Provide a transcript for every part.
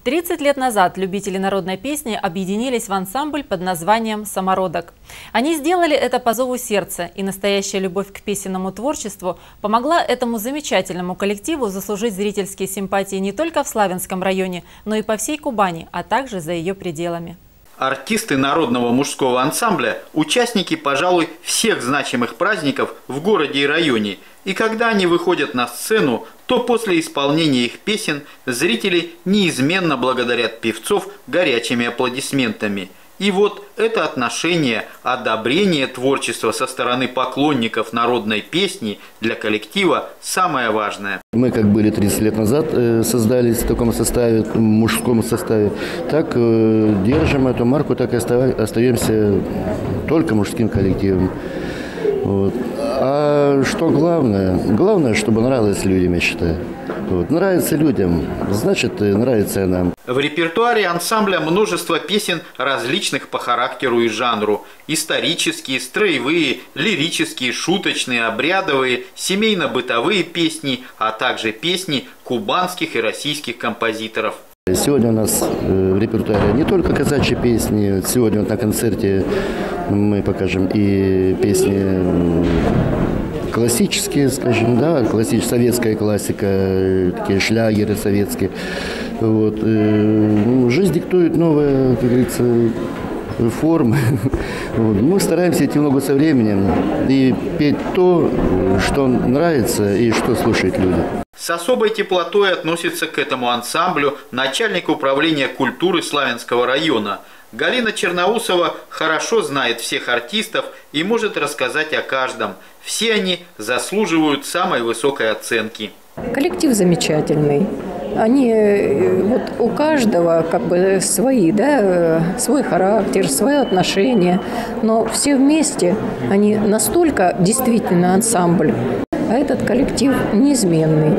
30 лет назад любители народной песни объединились в ансамбль под названием «Самородок». Они сделали это по зову сердца, и настоящая любовь к песенному творчеству помогла этому замечательному коллективу заслужить зрительские симпатии не только в Славянском районе, но и по всей Кубани, а также за ее пределами. Артисты народного мужского ансамбля – участники, пожалуй, всех значимых праздников в городе и районе. И когда они выходят на сцену, то после исполнения их песен зрители неизменно благодарят певцов горячими аплодисментами. И вот это отношение, одобрение творчества со стороны поклонников народной песни для коллектива самое важное. Мы как были 30 лет назад создались в таком составе, в мужском составе, так держим эту марку, так и остаемся только мужским коллективом. Вот. А что главное? Главное, чтобы нравилось людям, я считаю. Вот. Нравится людям, значит, нравится и нам. В репертуаре ансамбля множество песен различных по характеру и жанру. Исторические, строевые, лирические, шуточные, обрядовые, семейно-бытовые песни, а также песни кубанских и российских композиторов. Сегодня у нас в репертуаре не только казачьи песни. Сегодня вот на концерте мы покажем и песни классические, скажем, да, советская классика, такие шлягеры советские. Вот. Жизнь диктует новые, как говорится, формы. Вот. Мы стараемся идти в ногу со временем и петь то, что нравится и что слушают люди. С особой теплотой относится к этому ансамблю начальник управления культуры Славянского района. Галина Черноусова хорошо знает всех артистов и может рассказать о каждом. Все они заслуживают самой высокой оценки. Коллектив замечательный. Они, вот у каждого как бы свои, да, свой характер, свое отношение. Но все вместе они настолько действительно ансамбль. А этот коллектив неизменный.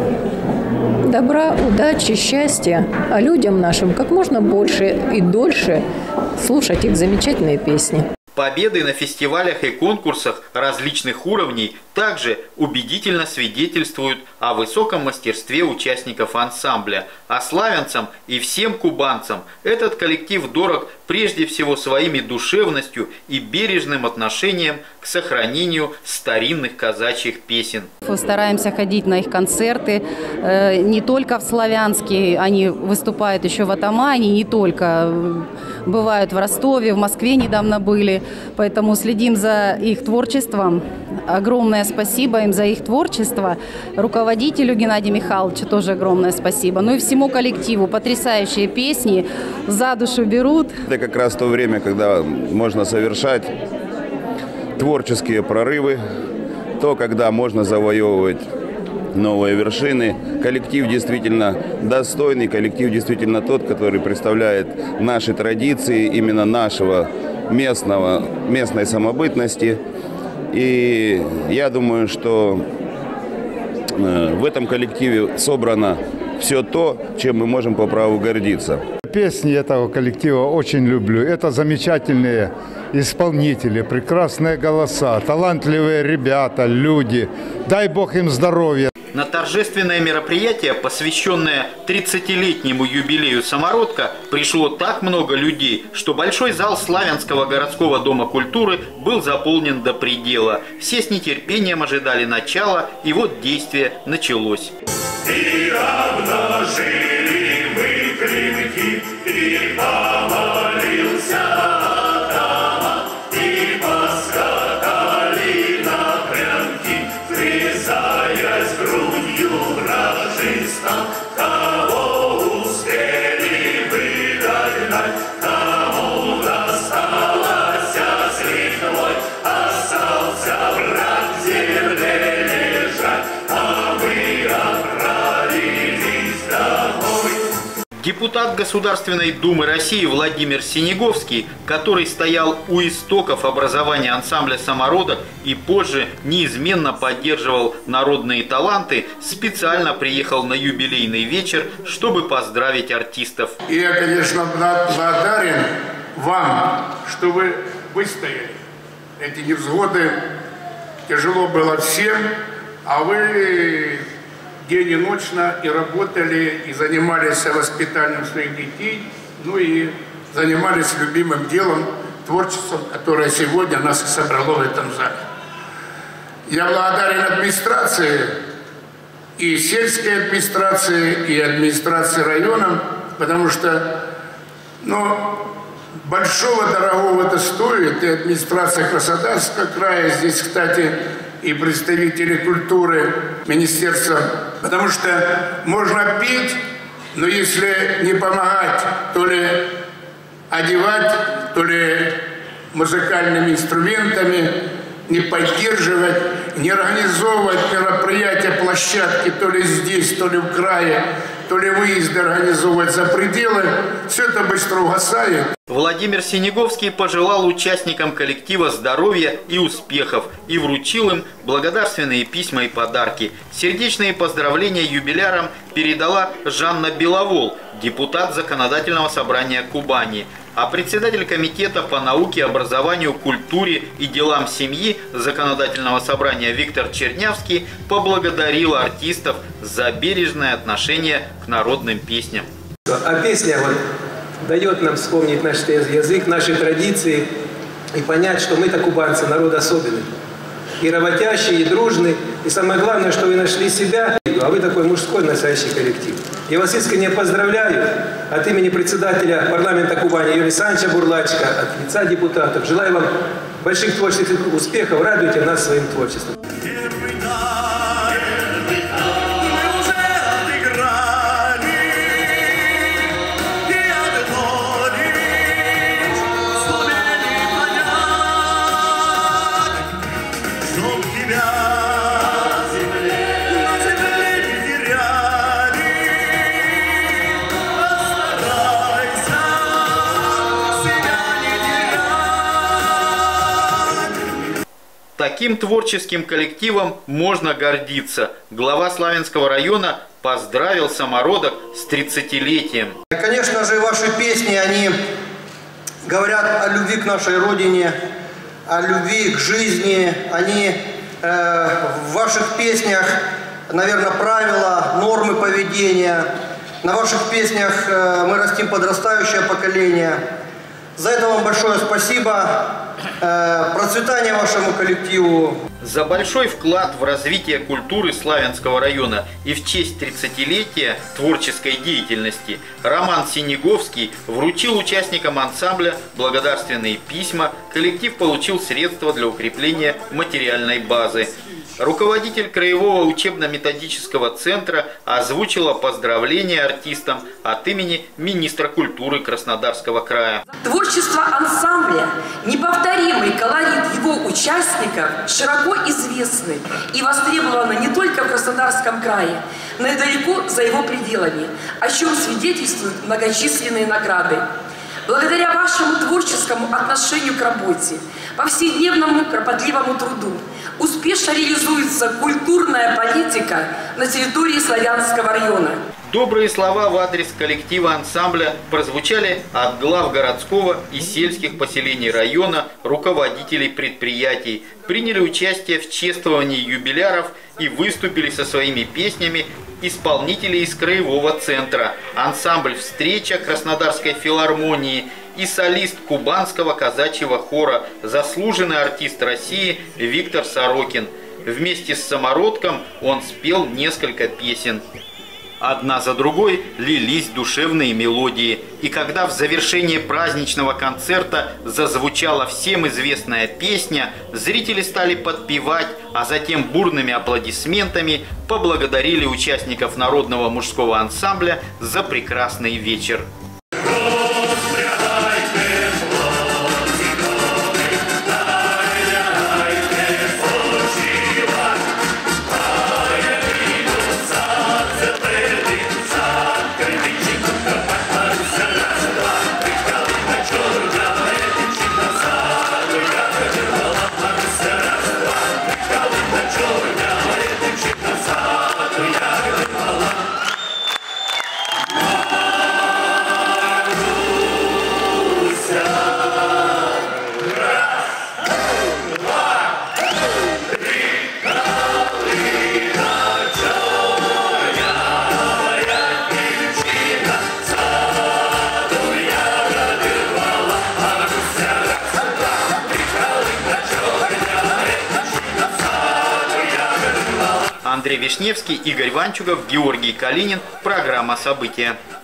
Добра, удачи, счастья, а людям нашим как можно больше и дольше слушать их замечательные песни. Победы на фестивалях и конкурсах различных уровней также убедительно свидетельствуют о высоком мастерстве участников ансамбля. А славянцам и всем кубанцам этот коллектив дорог прежде всего своими душевностью и бережным отношением к сохранению старинных казачьих песен. Стараемся ходить на их концерты не только в Славянске, они выступают еще в Атамане, не только, бывают в Ростове, в Москве недавно были, поэтому следим за их творчеством. Огромное спасибо им за их творчество. Руководителю Геннадию Михайловичу тоже огромное спасибо. Ну и всему коллективу. Потрясающие песни, за душу берут. Это как раз то время, когда можно совершать творческие прорывы, то, когда можно завоевывать новые вершины. Коллектив действительно достойный, коллектив действительно тот, который представляет наши традиции, именно нашего местной самобытности. И я думаю, что в этом коллективе собрано все то, чем мы можем по праву гордиться. Песни этого коллектива очень люблю. Это замечательные исполнители, прекрасные голоса, талантливые ребята, люди. Дай Бог им здоровья. На торжественное мероприятие, посвященное 30-летнему юбилею «Самородка», пришло так много людей, что большой зал Славянского городского дома культуры был заполнен до предела. Все с нетерпением ожидали начала, и вот действие началось. И обнажили мы клинки, и помолился Адама, и поскакали на прянки, врезаясь грудью вражистам. Кого успели вы догнать, кому досталось с лихвой, остался враг в земле лежать, а мы отправились домой. Депутат Государственной Думы России Владимир Синеговский, который стоял у истоков образования ансамбля «Самородок» и позже неизменно поддерживал народные таланты, специально приехал на юбилейный вечер, чтобы поздравить артистов. И я, конечно, благодарен вам, что вы выстояли. Эти невзгоды тяжело было всем, а вы день и ночно и работали, и занимались воспитанием своих детей, ну и занимались любимым делом, творчеством, которое сегодня нас и собрало в этом зале. Я благодарен администрации, и сельской администрации, и администрации района, потому что, большого дорогого это стоит, и администрация Краснодарского края, здесь, кстати, и представители культуры, министерства, потому что можно петь, но если не помогать, то ли одевать, то ли музыкальными инструментами, не поддерживать, не организовывать мероприятия, площадки, то ли здесь, то ли в крае, то ли выезды организовывать за пределы, все это быстро угасает. Владимир Синеговский пожелал участникам коллектива здоровья и успехов и вручил им благодарственные письма и подарки. Сердечные поздравления юбилярам передала Жанна Беловол, депутат Законодательного собрания Кубани. А председатель комитета по науке, образованию, культуре и делам семьи Законодательного собрания Виктор Чернявский поблагодарил артистов за бережное отношение к народным песням. А песня дает нам вспомнить наш язык, наши традиции и понять, что мы-то кубанцы, народ особенный. И работящий, и дружный. И самое главное, что вы нашли себя, а вы такой мужской настоящий коллектив. Я вас искренне поздравляю от имени председателя парламента Кубани Юрия Александровича Бурлачка, от лица депутатов. Желаю вам больших творческих успехов, радуйте нас своим творчеством. Таким творческим коллективом можно гордиться. Глава Славянского района поздравил самородок с 30-летием. Конечно же, ваши песни, они говорят о любви к нашей родине, о любви к жизни. Они в ваших песнях, наверное, правила, нормы поведения. На ваших песнях мы растим подрастающее поколение. За это вам большое спасибо. Процветания вашему коллективу. За большой вклад в развитие культуры Славянского района и в честь 30-летия творческой деятельности Роман Синеговский вручил участникам ансамбля благодарственные письма. Коллектив получил средства для укрепления материальной базы. Руководитель Краевого учебно-методического центра озвучила поздравления артистам от имени министра культуры Краснодарского края. Творчество ансамбля, неповторимый колорит его участников широко известны и востребованы не только в Краснодарском крае, но и далеко за его пределами, о чем свидетельствуют многочисленные награды. Благодаря вашему творческому отношению к работе, повседневному кропотливому труду, успешно реализуется культурная политика на территории Славянского района. Добрые слова в адрес коллектива ансамбля прозвучали от глав городского и сельских поселений района, руководителей предприятий, приняли участие в чествовании юбиляров и выступили со своими песнями исполнители из Краевого центра, ансамбль «Встреча» Краснодарской филармонии и солист Кубанского казачьего хора, заслуженный артист России Виктор Сорокин. Вместе с самородком он спел несколько песен. Одна за другой лились душевные мелодии. И когда в завершении праздничного концерта зазвучала всем известная песня, зрители стали подпевать, а затем бурными аплодисментами поблагодарили участников народного мужского ансамбля за прекрасный вечер. Андрей Вишневский, Игорь Ванчугов, Георгий Калинин. Программа «События».